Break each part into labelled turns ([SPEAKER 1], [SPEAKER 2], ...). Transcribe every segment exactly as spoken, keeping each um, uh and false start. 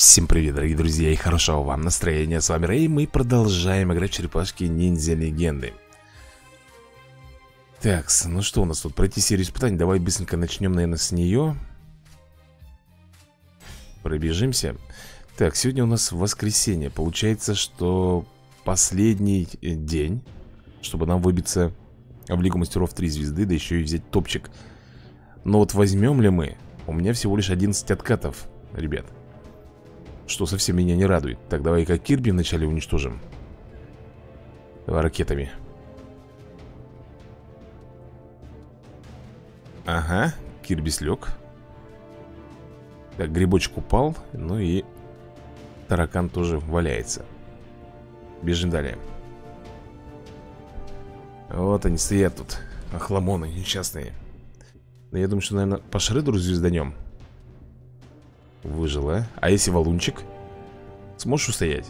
[SPEAKER 1] Всем привет, дорогие друзья, и хорошего вам настроения. С вами Рэй, мы продолжаем играть в черепашки ниндзя легенды. Так, ну что у нас тут? Пройти серию испытаний. Давай быстренько начнем, наверное, с нее. Пробежимся. Так, сегодня у нас воскресенье. Получается, что последний день, чтобы нам выбиться в Лигу Мастеров три звезды, да еще и взять топчик. Но вот возьмем ли мы? У меня всего лишь одиннадцать откатов, ребят. Что совсем меня не радует. Так, давай-ка Кирби вначале уничтожим. Давай ракетами. Ага, Кирби слег. Так, грибочек упал. Ну и таракан тоже валяется. Бежим далее. Вот они стоят тут, охламоны несчастные. Но я думаю, что, наверное, по Шредеру звезданем. Выжила. А если валунчик? Сможешь устоять?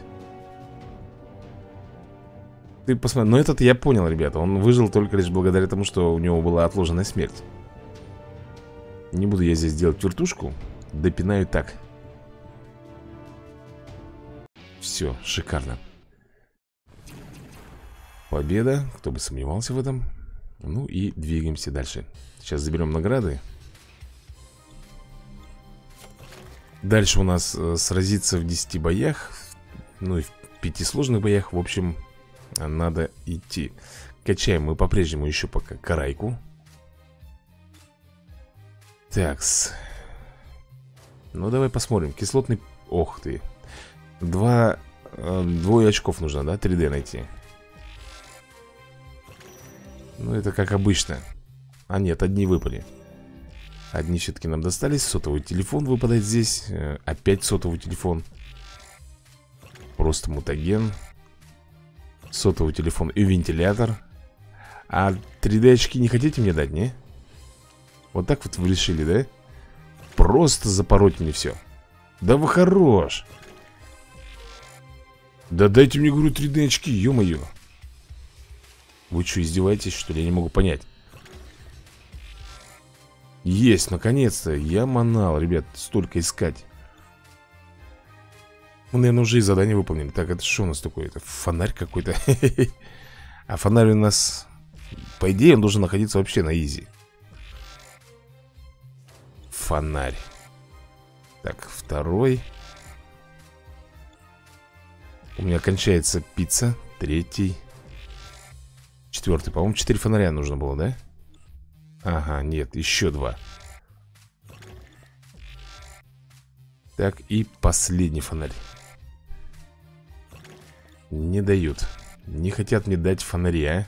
[SPEAKER 1] Ты посмотри. Но этот я понял, ребята. Он выжил только лишь благодаря тому, что у него была отложенная смерть. Не буду я здесь делать вертушку. Допинаю так. Все, шикарно. Победа. Кто бы сомневался в этом. Ну и двигаемся дальше. Сейчас заберем награды. Дальше у нас э, сразиться в десяти боях. Ну и в пяти сложных боях. В общем, надо идти. Качаем мы по-прежнему еще пока карайку. Такс. Ну давай посмотрим. Кислотный... Ох ты. Два... Э, двое очков нужно, да? три дэ найти. Ну это как обычно. А нет, одни выпали. Одни все-таки нам достались. Сотовый телефон выпадает здесь. э, Опять сотовый телефон. Просто мутаген. Сотовый телефон и вентилятор. А три дэ очки не хотите мне дать, не? Вот так вот вы решили, да? Просто запороть мне все. Да вы хорош. Да дайте мне, говорю, три дэ очки, ё-моё. Вы что, издеваетесь, что ли? Я не могу понять. Есть, наконец-то. Я манал, ребят, столько искать. Мы, наверное, уже и задание выполнили. Так, это что у нас такое? Это фонарь какой-то. А фонарь у нас... По идее, он должен находиться вообще на изи. Фонарь. Так, второй. У меня кончается пицца. Третий. Четвертый. По-моему, четыре фонаря нужно было, да? Ага, нет, еще два. Так, и последний фонарь. Не дают. Не хотят мне дать фонаря.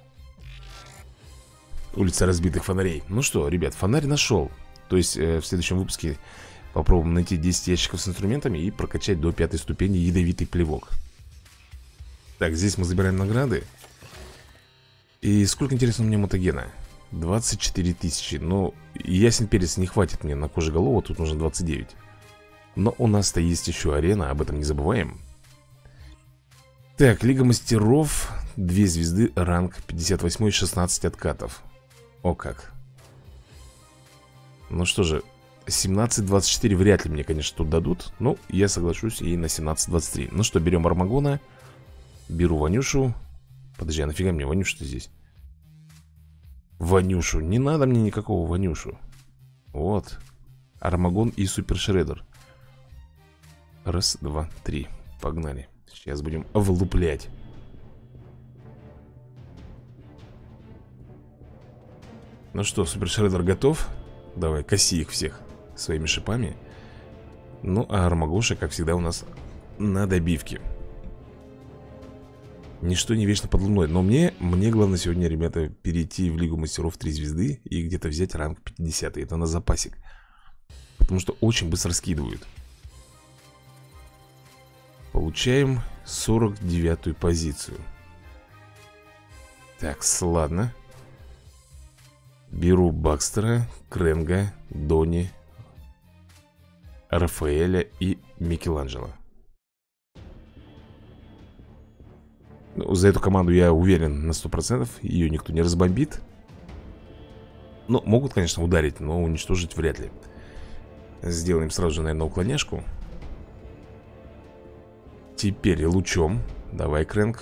[SPEAKER 1] Улица разбитых фонарей. Ну что, ребят, фонарь нашел. То есть э, в следующем выпуске попробуем найти десять ящиков с инструментами и прокачать до пятой ступени ядовитый плевок. Так, здесь мы забираем награды. И сколько, интересно, у меня мутагена? двадцать четыре тысячи. Ну, ясен перец не хватит мне на кожеголову. Тут нужно двадцать девять. Но у нас-то есть еще арена, об этом не забываем. Так, Лига Мастеров. Две звезды, ранг пятьдесят восемь, шестнадцать откатов. О как. Ну что же, семнадцать двадцать четыре вряд ли мне, конечно, тут дадут. Но я соглашусь и на семнадцать двадцать три. Ну что, берем Армагона. Беру Ванюшу. Подожди, а нафига мне Ванюшу-то здесь? Ванюшу, не надо мне никакого Ванюшу. Вот. Армагон и Супер Шредер. Раз, два, три. Погнали. Сейчас будем влуплять. Ну что, Супер Шредер готов? Давай, коси их всех своими шипами. Ну, а Армагоша, как всегда, у нас на добивке. Ничто не вечно под луной. Но мне, мне главное сегодня, ребята, перейти в Лигу Мастеров три звезды и где-то взять ранг пятьдесят. Это на запасик. Потому что очень быстро скидывают. Получаем сорок девятую позицию. Так, ладно. Беру Бакстера, Кренга, Дони, Рафаэля и Микеланджело. Ну, за эту команду я уверен на сто процентов. Ее никто не разбомбит. Ну, могут, конечно, ударить, но уничтожить вряд ли. Сделаем сразу же, наверное, уклоняшку. Теперь лучом. Давай, Крэнк.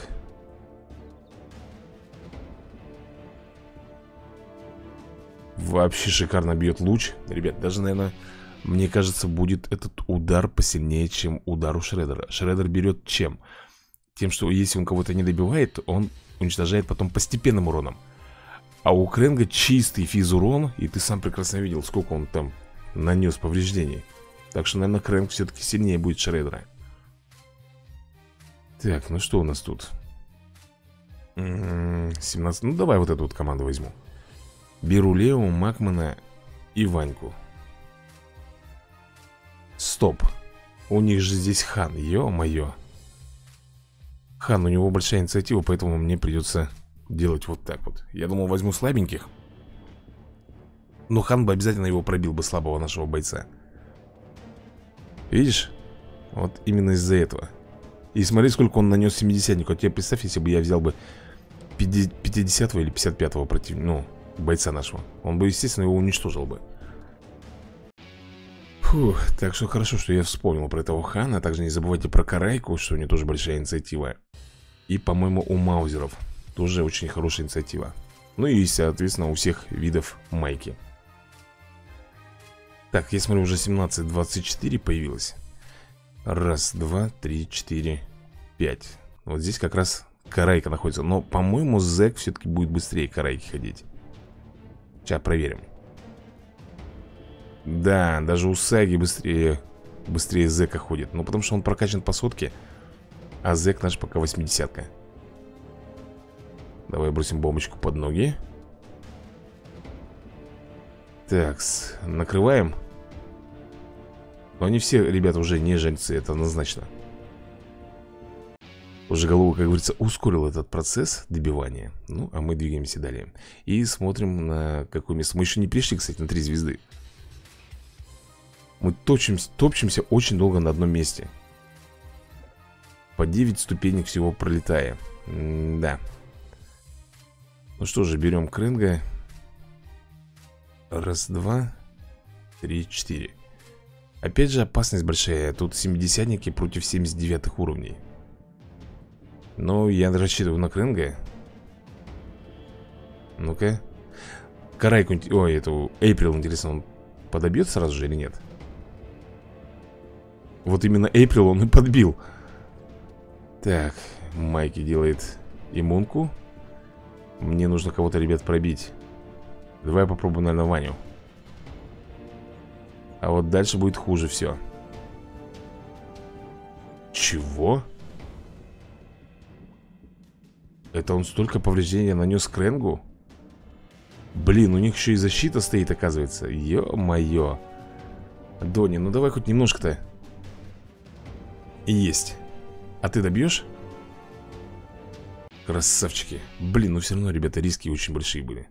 [SPEAKER 1] Вообще шикарно бьет луч. Ребят, даже, наверное, мне кажется, будет этот удар посильнее, чем удар у Шреддера. Шреддер берет чем? Тем, что если он кого-то не добивает, он уничтожает потом постепенным уроном. А у Крэнга чистый физурон. И ты сам прекрасно видел, сколько он там нанес повреждений. Так что, наверное, Крэнг все-таки сильнее будет Шреддера. Так, ну что у нас тут? семнадцать. Ну давай вот эту вот команду возьму. Беру Лео, Макмана и Ваньку. Стоп. У них же здесь Хан, ё-моё. Хан, у него большая инициатива, поэтому мне придется делать вот так вот. Я думал, возьму слабеньких. Но Хан бы обязательно его пробил бы, слабого нашего бойца. Видишь? Вот именно из-за этого. И смотри, сколько он нанес семидесятнику. А тебе представь, если бы я взял бы пятидесятого или пятьдесят пятого против... Ну, бойца нашего. Он бы, естественно, его уничтожил бы. Фух, так что хорошо, что я вспомнил про этого Хана. Также не забывайте про Карайку, что у него тоже большая инициатива. И, по-моему, у Маузеров тоже очень хорошая инициатива. Ну и, соответственно, у всех видов майки. Так, я смотрю, уже семнадцать двадцать четыре появилось. Раз, два, три, четыре, пять. Вот здесь как раз Карайка находится. Но, по-моему, Зэк все-таки будет быстрее Карайки ходить. Сейчас проверим. Да, даже у Саги быстрее Быстрее Зэка ходит. Ну, потому что он прокачан по сотке. А Зэк наш пока восьмидесятка. Давай бросим бомбочку под ноги. Так, накрываем. Но они все, ребята, уже не жильцы, это однозначно. Уже голова, как говорится, ускорил этот процесс добивания. Ну, а мы двигаемся далее. И смотрим на какое место. Мы еще не пришли, кстати, на три звезды. Мы топчемся, топчемся очень долго на одном месте. По девять ступенек всего пролетая. М-да. Ну что же, берем Крэнга. Раз, два, три, четыре. Опять же, опасность большая. Тут семидесятники против семьдесят девятых уровней. Но я рассчитываю на Крэнга. Ну-ка. Карайку, ой, эту Эйприл, интересно, он подобьет сразу же или нет? Вот именно Эйприл он и подбил. Так, Майки делает иммунку. Мне нужно кого-то, ребят, пробить. Давай попробуем, наверное, Ваню. А вот дальше будет хуже все. Чего? Это он столько повреждения нанес Крэнгу? Блин, у них еще и защита стоит, оказывается. Ё-моё. Донни, ну давай хоть немножко-то. Есть. А ты добьешь? Красавчики. Блин, ну все равно, ребята, риски очень большие были.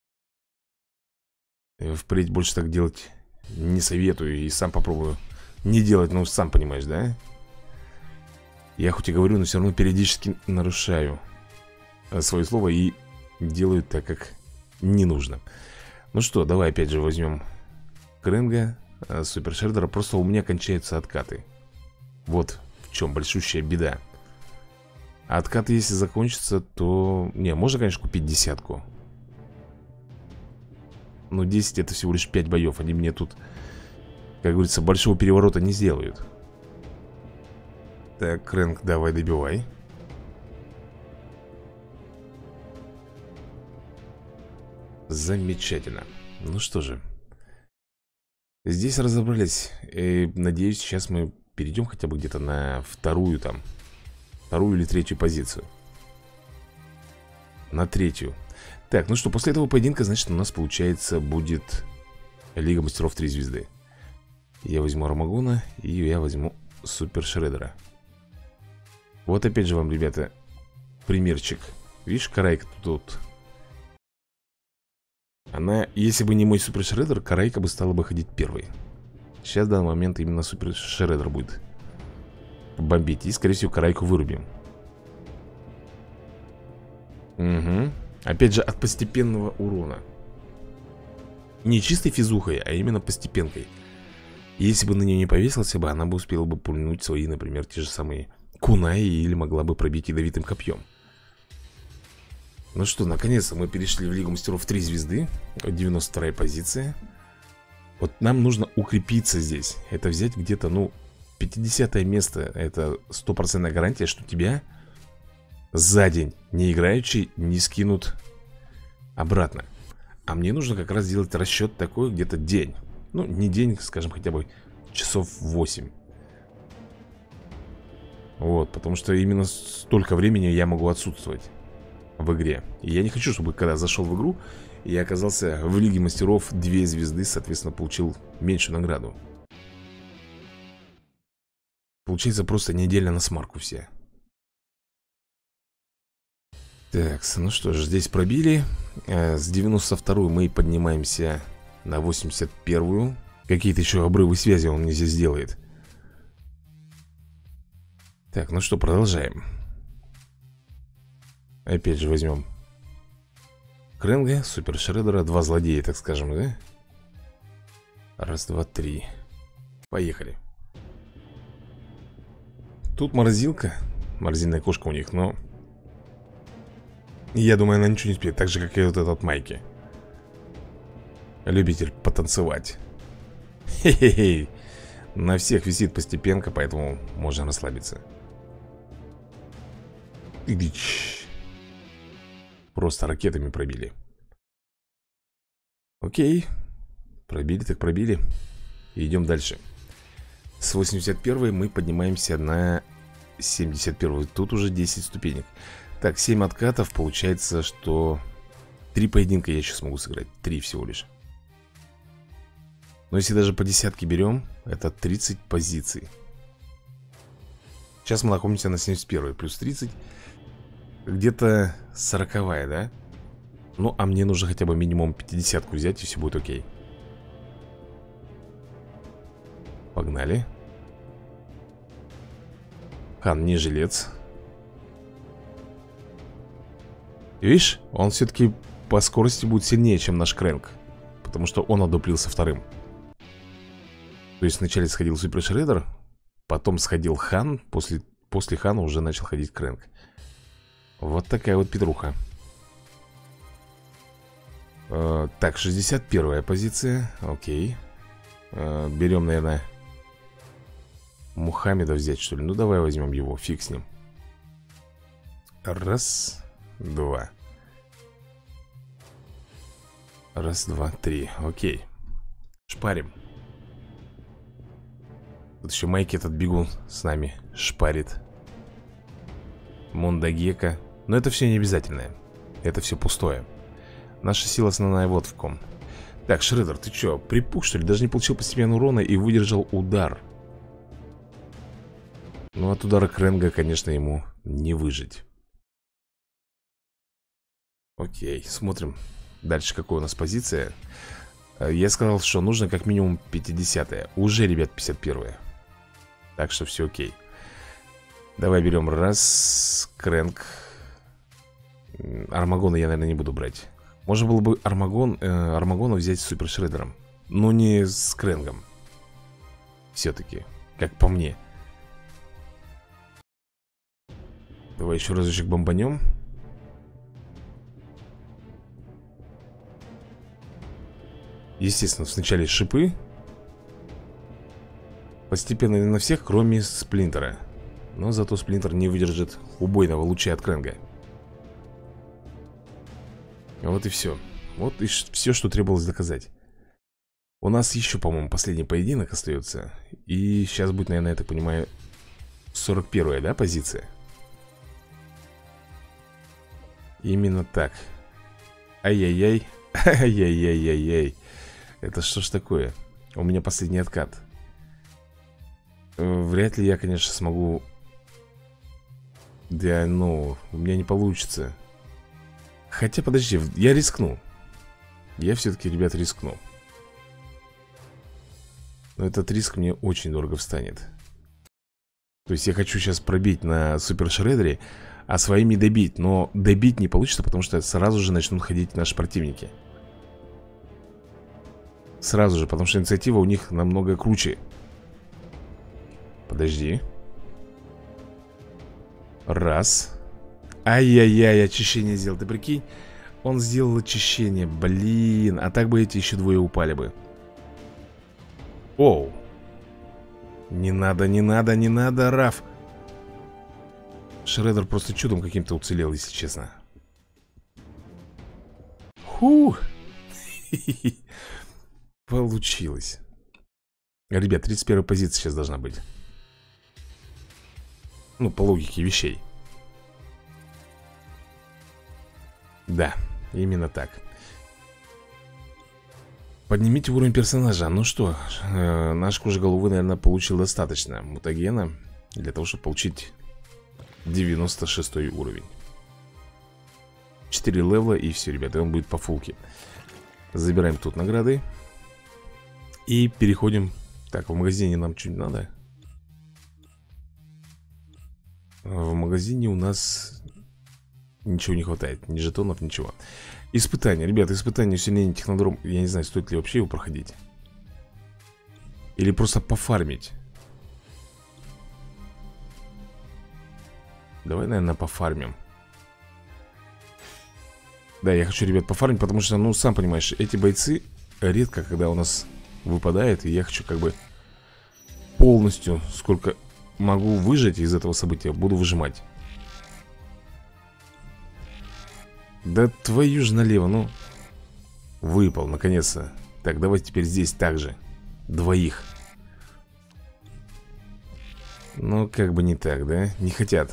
[SPEAKER 1] Я впредь больше так делать не советую. И сам попробую не делать, ну сам понимаешь, да? Я хоть и говорю, но все равно периодически нарушаю свое слово и делаю так, как не нужно. Ну что, давай опять же возьмем Крэнга, Супер Шреддера. Просто у меня кончаются откаты. Вот в чем большущая беда. А откаты, если закончатся, то... Не, можно, конечно, купить десятку. Но десять это всего лишь пять боев. Они мне тут, как говорится, большого переворота не сделают. Так, Крэнг, давай добивай. Замечательно. Ну что же, здесь разобрались. И, надеюсь, сейчас мы перейдем хотя бы где-то на вторую там Вторую или третью позицию. На третью. Так, ну что, после этого поединка, значит, у нас, получается, будет Лига Мастеров три звезды. Я возьму Армагона и я возьму Супер Шреддера. Вот опять же вам, ребята, примерчик. Видишь, Карайка тут. Она, если бы не мой Супер Шреддер, Карайка бы стала бы ходить первой. Сейчас, в данный момент, именно Супер Шреддер будет бомбить. И, скорее всего, Карайку вырубим. Угу. Опять же, от постепенного урона. Не чистой физухой, а именно постепенкой. Если бы на нее не повесился бы, она бы успела бы пульнуть свои, например, те же самые кунаи или могла бы пробить ядовитым копьем. Ну что, наконец-то мы перешли в Лигу Мастеров три звезды. девяносто вторая позиция. Вот нам нужно укрепиться здесь. Это взять где-то, ну, пятидесятое место. Это стопроцентная гарантия, что тебя за день не играючи не скинут обратно. А мне нужно как раз сделать расчет такой где-то день. Ну, не день, скажем, хотя бы часов восемь. Вот, потому что именно столько времени я могу отсутствовать в игре. И я не хочу, чтобы когда зашел в игру, я оказался в Лиге Мастеров две звезды, соответственно, получил меньшую награду. Получается просто неделя на смарку все. Так, ну что ж, здесь пробили. С девяносто второй мы поднимаемся на восемьдесят первую. Какие-то еще обрывы связи он мне здесь делает. Так, ну что, продолжаем. Опять же возьмем Кренга, Супер Шреддера. Два злодея, так скажем, да? Раз, два, три. Поехали. Тут морозилка. Морозильная кошка у них, но я думаю, она ничего не успеет. Так же, как и вот этот Майки. Любитель потанцевать. Хе-хе-хе. На всех висит постепенка, поэтому можно расслабиться. Идич. Просто ракетами пробили. Окей. Пробили так пробили. Идем дальше. С восемьдесят первой мы поднимаемся на семьдесят первую. Тут уже десять ступенек. Так, семь откатов. Получается, что три поединка я сейчас могу сыграть. Три всего лишь. Но если даже по десятке берем, это тридцать позиций. Сейчас мы находимся на семьдесят первой. Плюс тридцать. Где-то сороковая, да? Ну, а мне нужно хотя бы минимум пятидесятку взять, и все будет окей. Погнали. Хан не жилец. Видишь, он все-таки по скорости будет сильнее, чем наш Крэнк. Потому что он одуплился вторым. То есть вначале сходил Супер Шреддер, потом сходил Хан, после, после Хана уже начал ходить Крэнк. Вот такая вот петруха. э, Так, шестьдесят первая позиция. Окей. э, Берем, наверное, Мухаммеда взять, что ли. Ну, давай возьмем его, фиг с ним. Раз, два. Раз, два, три, окей. Шпарим. Тут еще Майки этот бегун с нами шпарит. Мондагека. Но это все не обязательное. Это все пустое. Наша сила основная вот в ком. Так, Шреддер, ты что, припух, что ли? Даже не получил постепенного урона и выдержал удар. Ну, от удара Кренга, конечно, ему не выжить. Окей, смотрим дальше, какая у нас позиция. Я сказал, что нужно как минимум пятидесятая. Уже, ребят, пятьдесят первая. Так что все окей. Давай берем раз. Крэнк. Армагона я, наверное, не буду брать. Можно было бы Армагон, э, Армагона взять с Супер Шреддером, но не с Крэнгом. Все-таки, как по мне. Давай еще разочек бомбанем. Естественно, сначала шипы. Постепенно на всех, кроме Сплинтера. Но зато Сплинтер не выдержит убойного луча от Крэнга. Вот и все. Вот и все, что требовалось доказать. У нас еще, по-моему, последний поединок остается. И сейчас будет, наверное, я так понимаю, сорок первая, да, позиция? Именно так. Ай-яй-яй. Ай-яй-яй-яй-яй. Это что ж такое? У меня последний откат. Вряд ли я, конечно, смогу. Да, ну, у меня не получится. Хотя, подожди, я рискну. Я все-таки, ребят, рискну. Но этот риск мне очень дорого встанет. То есть я хочу сейчас пробить на Супер Шреддере, а своими добить. Но добить не получится, потому что сразу же начнут ходить наши противники. Сразу же, потому что инициатива у них намного круче. Подожди. Раз. Ай-яй-яй, очищение сделал, ты прикинь. Он сделал очищение, блин. А так бы эти еще двое упали бы. Оу. Не надо, не надо, не надо, Раф. Шреддер просто чудом каким-то уцелел, если честно. Ху. Получилось. Ребят, тридцать первая позиция сейчас должна быть. Ну, по логике вещей. Да, именно так. Поднимите уровень персонажа. Ну что, э, наш кожеголовый, наверное, получил достаточно мутагена для того, чтобы получить девяносто шестой уровень. четыре левела и все, ребята, он будет по фулке. Забираем тут награды. И переходим. Так, в магазине нам что-нибудь надо? В магазине у нас ничего не хватает. Ни жетонов, ничего. Испытания, ребята, испытания усиления технодром. Я не знаю, стоит ли вообще его проходить. Или просто пофармить. Давай, наверное, пофармим. Да, я хочу, ребят, пофармить, потому что, ну, сам понимаешь, эти бойцы редко, когда у нас выпадает. И я хочу как бы полностью, сколько могу выжать из этого события, буду выжимать. Да твою ж налево, ну. Выпал, наконец-то. Так, давай теперь здесь также. Двоих. Ну, как бы не так, да? Не хотят.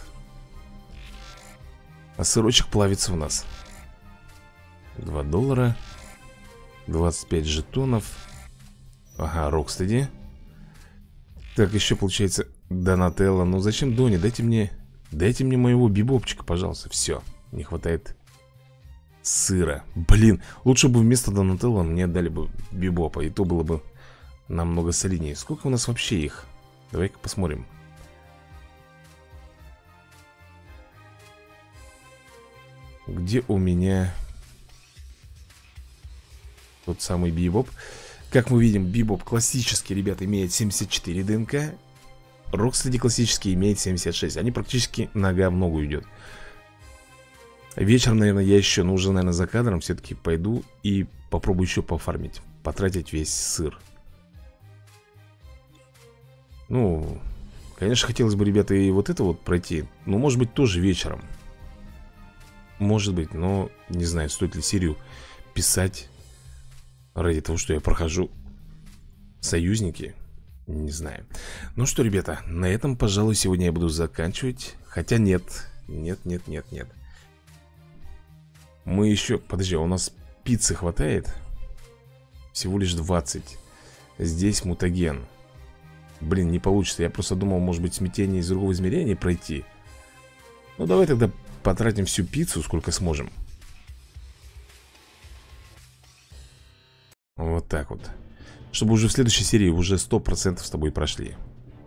[SPEAKER 1] А сырочек плавится у нас. два доллара. двадцать пять жетонов. Ага, Рокстеди. Так, еще получается Донателло. Ну зачем Дони? Дайте мне Дайте мне моего бибопчика, пожалуйста. Все, не хватает сыра. Блин, лучше бы вместо Донателло мне отдали бы бибопа. И то было бы намного солиднее. Сколько у нас вообще их? Давай-ка посмотрим. Где у меня тот самый бибоп? Как мы видим, бибоп классический, ребята, имеет семьдесят четыре ДНК. Рокстеди классический имеет семьдесят шесть. Они практически нога в ногу идет. Вечером, наверное, я еще, ну уже, наверное, за кадром все-таки пойду и попробую еще пофармить. Потратить весь сыр. Ну, конечно, хотелось бы, ребята, и вот это вот пройти. Ну, может быть, тоже вечером. Может быть, но не знаю, стоит ли серию писать ради того, что я прохожу союзники. Не знаю. Ну что, ребята, на этом, пожалуй, сегодня я буду заканчивать. Хотя нет, нет, нет, нет, нет. Мы еще... Подожди, а у нас пиццы хватает? Всего лишь двадцать. Здесь мутаген. Блин, не получится. Я просто думал, может быть, смятение из другого измерения пройти. Ну, давай тогда потратим всю пиццу, сколько сможем. Вот так вот. Чтобы уже в следующей серии уже сто процентов с тобой прошли.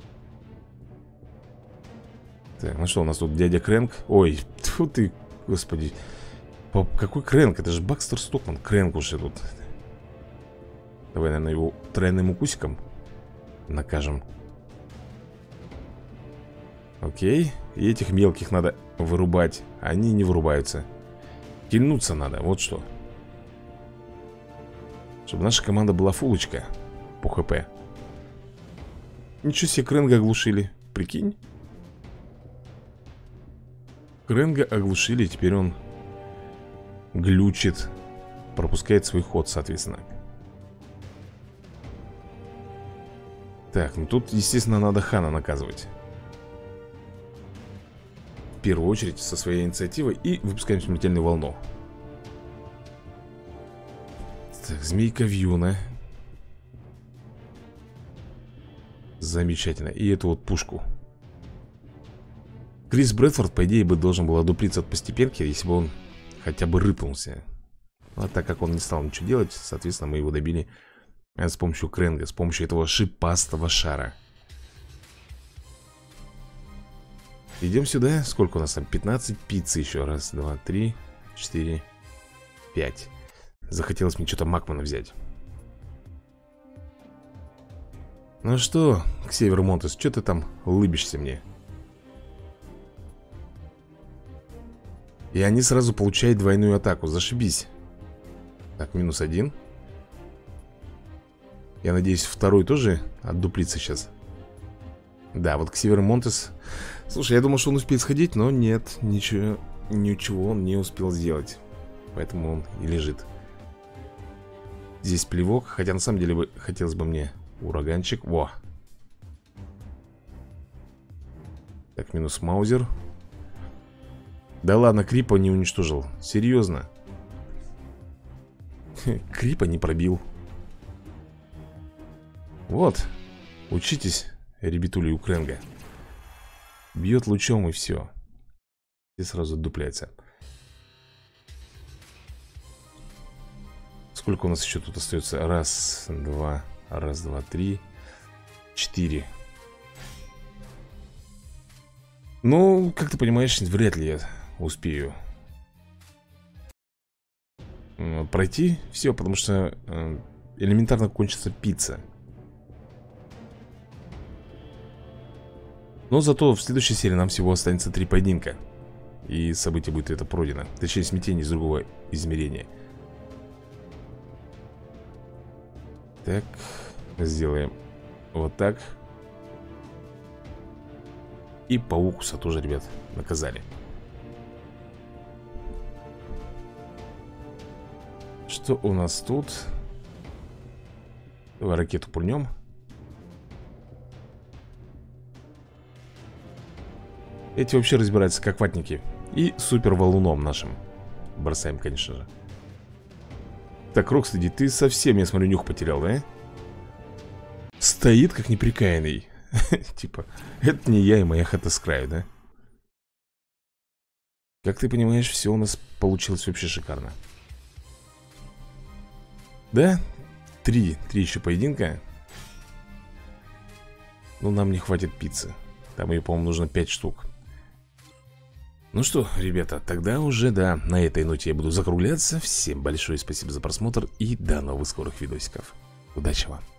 [SPEAKER 1] Так, ну что, у нас тут дядя Крэнк. Ой, тьфу ты, господи. Какой Крэнк? Это же Бакстер Стокман. Крэнк уже тут. Давай, наверное, его тройным укусиком накажем. Окей. И этих мелких надо вырубать. Они не вырубаются. Кильнуться надо, вот что. Чтобы наша команда была фулочка по хп. Ничего себе, Крэнга оглушили. Прикинь. Крэнга оглушили, и теперь он глючит. Пропускает свой ход, соответственно. Так, ну тут, естественно, надо Хана наказывать. В первую очередь со своей инициативой. И выпускаем смертельную волну. Так, змейка Вьюна. Замечательно. И эту вот пушку. Крис Брэдфорд, по идее, бы должен был одуплиться от постепенки, если бы он хотя бы рыпнулся. А так как он не стал ничего делать, соответственно, мы его добили с помощью Крэнга, с помощью этого шипастого шара. Идем сюда. Сколько у нас там? пятнадцать пиццы еще. Раз, два, три, четыре, пять. Захотелось мне что-то Макмана взять. Ну что, Ксевер Монтес, что ты там улыбишься мне? И они сразу получают двойную атаку. Зашибись. Так, минус один. Я надеюсь, второй тоже отдуплится сейчас. Да, вот Ксивер Монтес. Слушай, я думал, что он успеет сходить, но нет, ничего, ничего он не успел сделать. Поэтому он и лежит. Здесь плевок. Хотя на самом деле бы хотелось бы мне ураганчик. Во. Так, минус Маузер. Да ладно, Крипа не уничтожил. Серьезно. Крипа не пробил. Вот. Учитесь, ребятули у Кренга. Бьет лучом и все. И сразу дупляется. Сколько у нас еще тут остается? Раз, два, раз, два, три, четыре. Ну, как ты понимаешь, вряд ли я успею пройти все, потому что элементарно кончится пицца. Но зато в следующей серии нам всего останется три поединка. И событие будет это пройдено. Точнее, смятение из другого измерения. Так, сделаем вот так. И Паукуса тоже, ребят, наказали. Что у нас тут? Давай ракету пульнем. Эти вообще разбираются как ватники. И супер валуном нашим бросаем, конечно же. Так, Рокстеди, ты совсем, я смотрю, нюх потерял, да? Стоит как неприкаянный. Типа, это не я и моя хата с краю, да? Как ты понимаешь, все у нас получилось вообще шикарно. Да? Три, три еще поединка. Ну, нам не хватит пиццы. Там ее, по-моему, нужно пять штук. Ну что, ребята, тогда уже, да, на этой ноте я буду закругляться. Всем большое спасибо за просмотр и до новых скорых видосиков. Удачи вам!